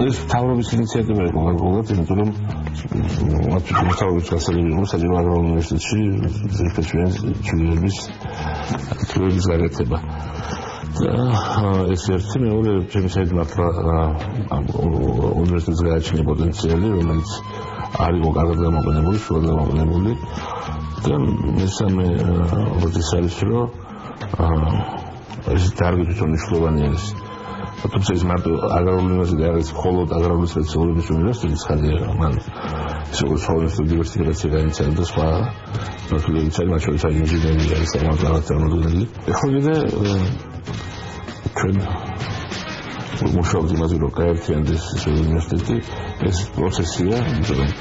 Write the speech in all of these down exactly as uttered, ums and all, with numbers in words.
ეს თავრობის ინიციატივა იყო გარკვეულად, იმიტომ რომ თავრობის გასაგები იყო საჯარო აგრარულ უნივერსიტეტში ძირითადად ჩვენების გაკეთება. ეს ერთი მეორე ჩემი საერთოდ მართლა უნივერსიტეტს გააჩნია პოტენციალი, რომელიც არ იყო კარგად გამოყენებული, სულად გამოყენებული და მესამე როდის არის რომ ეს დარგი თვითონ მნიშვნელოვანი არის. თუმცა ეს მარტო აგრარული უნივერსიტეტი არის, მხოლოდ აგრარული სპეციალობის უნივერსიტეტი ხარია, მან ის როგორც ხოლმე დივერსიფიკაცია განიცადა და სხვა ნაცნობები ცალ მათ შორის ინჟინერია არის საკმაოდ წარმოდგენილი. ეხლა კიდე ჩვენ მუშაობთ იმაზე რომ გაერთიანდეს უნივერსიტეტი, ეს პროცესია, იმიტომ რომ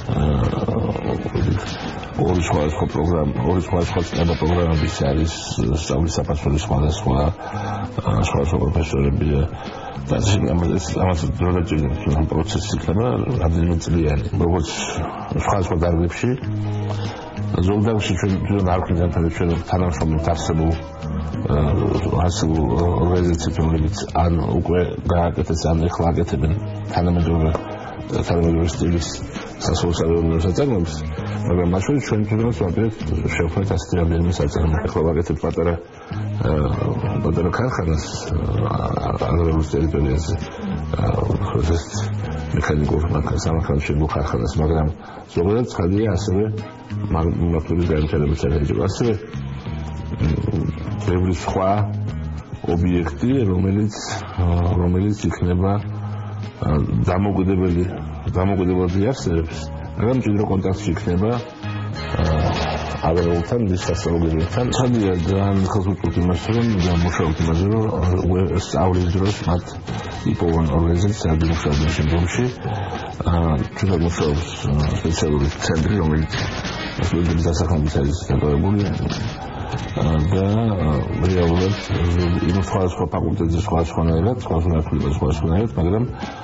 ორი სხვადასხვა პროგრამა, ორი სხვადასხვა წინა პროგრამების არის სწავლის საფასურის სხვადასხვა სხვადასხვა პროფესორები და ამას ამას დროდადრო ამ პროცესს იქნება რამდენიმე წლიანი, როგორც სხვადასხვა დარგებში. ზოგადად ჩვენ არ ვქნით ჩვენ თანამშრომლობთ არსებულ არსებულ ორგანიზაციებს, რომლებიც ან უკვე გააკეთეს, ან ეხლა აკეთებენ თანამედროვე თანამედროვე სტილის სასწავლო საწარმოებს, მაგრამ მათ შორის ჩვენ თვითონაც ვაკეთებთ შევხვდით ასეთი რამდენიმე საწარმო. ეხლა ვაკეთებთ პატარა პატარა ქარხანას აგრარულ ტერიტორიაზე, ეს მექანიკურ სამანქანო ქარხანას, მაგრამ ზოგადად ცხადია ასევე მმართველის განვითარების საერთაშორისო ასევე ბევრი სხვა ობიექტი, რომელიც რომელიც იქნება დამოუკიდებელი დამოუკიდებლად იარსებს, მაგრამ ჭიდრო კონტაქტში იქნება აგრარულთან, მის სასწავლებლებთან. ხადია ძალიან ხელს უწყობთ იმას, რომ მუშაობთ იმაზე, რომ სწავლის დროს მათ იპოვონ ორგანიზაციის სადმუშაობენ შემდგომში. ჩვენ მუშაობს სპეციალური ცენტრი, რომელიც სტუდენტების დასახმარებლად არის დაკავებული და რეალურად იმ სხვადასხვა ფაკულტეტზე სხვადასხვანაირად, სხვადასხვა სხვადასხვანაირად, მაგრამ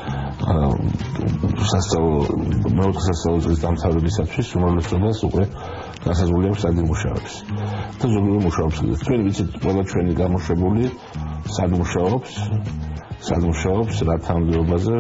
სასწავლო მეოთხე სასწავლო წლის დამთავრებისათვის უმრავლესობას უკვე გასაზრდელი აქვს სადმუშაობს და ზოგიერთი მუშაობს. თქვენ ვიცით, ყველა ჩვენი გამოშვებული სადმუშაობს სადმუშაობს რა თანამდებობაზე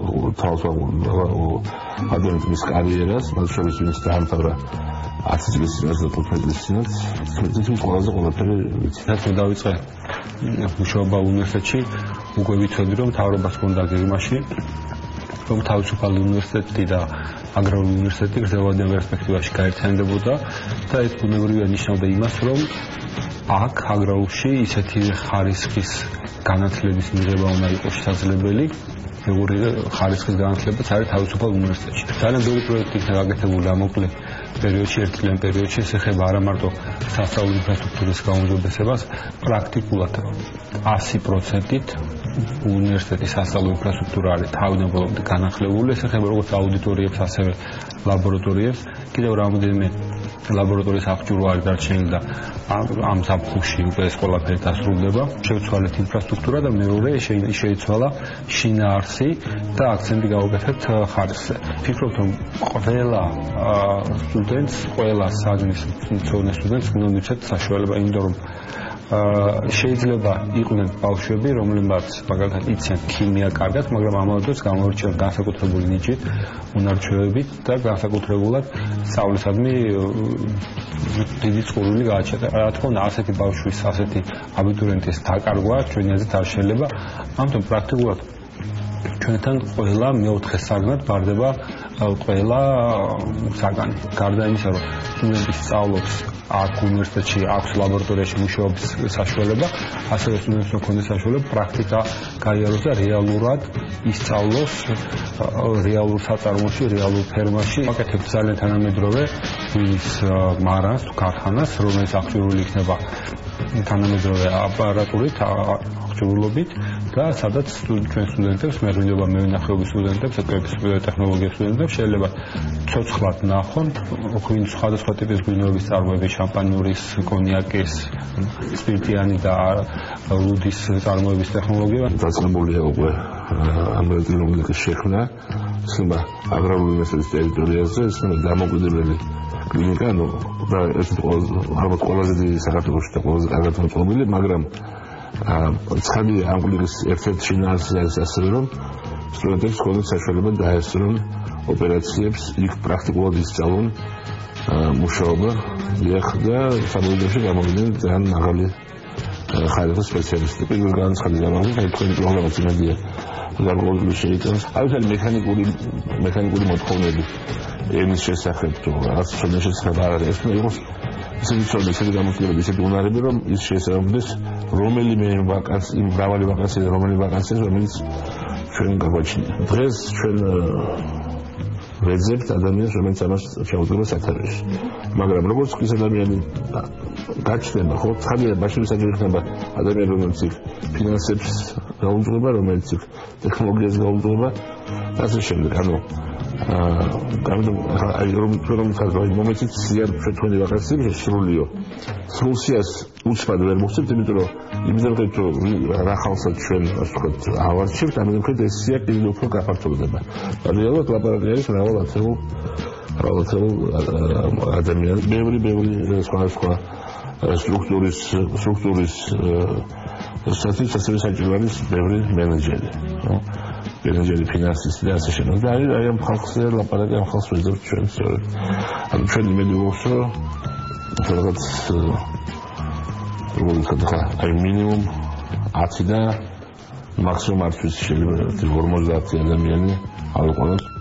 თავისუფლების კარიერას, მათ შორის ვინც დაამთავრა ათი წლის წინათ და თხუთმეტი წლის წინათ, თითქმის ყველაზე ყველაფერი ვიცით. რაც დავიწყე მუშაობა უნივერსიტეტში, უკვე ვიცოდი რომ მთავრობას ჰქონდა გეგმაში, რომ თავისუფალი უნივერსიტეტი და აგრარული უნივერსიტეტი გრძელვადიან პერსპექტივაში გაერთიანდებოდა და ეს ბუნებრივია ნიშნავდა იმას, რომ აქ აგრარულში ისეთი ხარისხის განათლების მიღება უნდა იყოს შესაძლებელი, როგორი ხარისხის განათლებაც არის თავისუფალ უნივერსიტეტში. ძალიან ბევრი პროექტი იქნება გაკეთებული ამ მოკლე პერიოდში, ერთწლიან პერიოდში, ეს ეხება არა მარტო სასწავლო ინფრასტრუქტურის გაუმჯობესებას, პრაქტიკულად ასი პროცენტით უნივერსიტეტის სასწავლო ინფრასტრუქტურა არის თავდაპირველად განახლებული, ეს ეხება როგორც აუდიტორიებს, ასევე ლაბორატორიებს. კიდევ რამოდენიმე ლაბორატორიის აღჭურვა არის დარჩენილი და ამ საფუძვლში უკვე ეს ყველაფერი დასრულდება. შევცვალეთ ინფრასტრუქტურა და მეორე შეიცვალა შინაარსი და აქცენტი გავაკეთეთ ხარისხზე. ვფიქრობ, რომ ყველა სტუდენტს, ყველა საგნის მცოდნე სტუდენტს უნდა მიცეთ საშუალება, იმიტომ რომ შეიძლება იყვნენ ბავშვები, რომლებმაც მაგალითად იციან ქიმია კარგად, მაგრამ ამავე დროს გამოირჩევიან განსაკუთრებული ნიჭით, უნარჩვევებით და განსაკუთრებულად სწავლისადმი დიდი წყურვილი გააჩნდა. რა თქმა უნდა, ასეთი ბავშვის, ასეთი აბიტურიენტის დაკარგვა ჩვენი აზრით არ შეიძლება. ამიტომ პრაქტიკულად ჩვენთან ყველა მეოთხე საგნად ბარდება ყველა საგანი. გარდა იმისა, რომ სტუდენტი სწავლობს აქ უნივერსიტეტში, აქვს ლაბორატორიაში მუშაობის საშუალება, ასევე სტუდენტს ჰქონდეს საშუალება პრაქტიკა გაიაროს და რეალურად ისწავლოს რეალურ საწარმოში, რეალურ ფერმაში. აკეთებს ძალიან თანამედროვე ვილის მარანს თუ ქარხანას, რომელიც აღჭურვილი იქნება თანამედროვე აპარატურით, აღჭურვილობით და სადაც ჩვენ სტუდენტებს, მერვინდება მევინახეობის სტუდენტებს, ეკების ტექნოლოგიების სტუდენტებს შეიძლება ცოცხლად ნახონ, ვინ სხვადასხვა ტიპის ღვინოების წარმოების, შამპანიურის, კონიაკის, სპირტიანი და ლუდის წარმოების ტექნოლოგია. დაწყებულია უკვე ამ ტექნოლოგიის შექმნა, ისება აგრარული უნივერსიტეტის ტერიტორიაზე, ისება დამოუკიდებელი კლინიკა, ნუ და ეს ალბათ ყველაზე დიდი საქართველოში და ყველაზე კარგად მოწყობილი, მაგრამ ცხადია ამ კლინიკის ერთ-ერთი შინაარსი არის ასევე, რომ სტუდენტებს ჰქონდათ საშუალება დაესწრონ ოპერაციებს, იქ პრაქტიკულად ისწავლონ მუშაობა, დიახ და სამხედროში გამოვიდნენ ძალიან მაღალი ხარისხის სპეციალისტები. პირველ განაცხადის გამოვიდა, აი თქვენი პროგრამაც იმედია გარკვეული შეიტანს. აი ეს მექანიკური მექანიკური მოთხოვნები ენის შესახებ თუ რაღაც ცოდნის შესახებ არ არის, ეს იყოს ისეთი ცოდნა, ისეთი გამოცდილება, ისეთი უნარები, რომ ის შეესაბამდეს რომელიმე ვაკანსი, იმ მრავალი ვაკანსია, რომელი ვაკანსია, რომელიც ჩვენ გაგვაჩნია. დღეს ჩვენ ვეძებთ ადამიანს, რომელიც ამას შეუძლებს ათერში. მაგრამ როგორც ის ადამიანი გაჩნდება, ხო, ხალხი მაშინ საჭირო იქნება ადამიანი, რომელიც ფინანსებს გაუძღვება, რომელიც ტექნოლოგიას გაუძღვება, ასე შემდეგ. ანუ აა აი რომ რომ ხაზავი მომეცით სიარ ჩვენი ვაკანსიები სრულიო. სრულსიას უცბად ვერ მოხსენებთ, იმიტომ რომ იმდენად რომ რა ხალხსაც ჩვენ ასე ვთქვათ ავარჩევთ, ამიტომ ეს სია კიდევ უფრო გაფართოვდება. რეალურად ლაპარაკი არის მრავალ ათეულ მრავალ ათეულ ადამიანს, ბევრი ბევრი სხვა სხვა სტრუქტურის სტრუქტურის სტატუსის ასევე საჭირო არის ბევრი მენეჯერი, ხო? მენეჯერი, ფინანსისტი და ასე შემდეგ. და აი ამ ხალხზე ლაპარაკი ამ ხალხს ვეძებთ ჩვენ სწორედ. ანუ ჩვენ იმედი გვაქვს, რომ რაღაც როგორ ვთქვა, აი მინიმუმ ათი და მაქსიმუმ არც ვიცი შეიძლება ორმოცდაათი ადამიანი ავიყვანოთ.